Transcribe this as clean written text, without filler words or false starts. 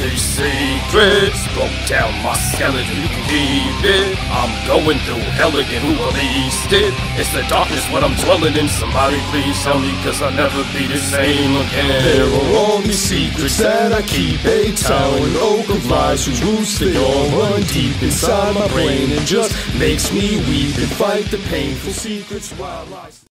these secrets. Broke down my skeleton, you can keep it. I'm going through hell again, who released it? It's the darkness what I'm dwelling in. Somebody please tell me, cause I'll never be the same again. There are all these secrets that I keep, a towering oak of lies whose roots they all run deep inside my brain and just makes me weep and fight the painful secrets while I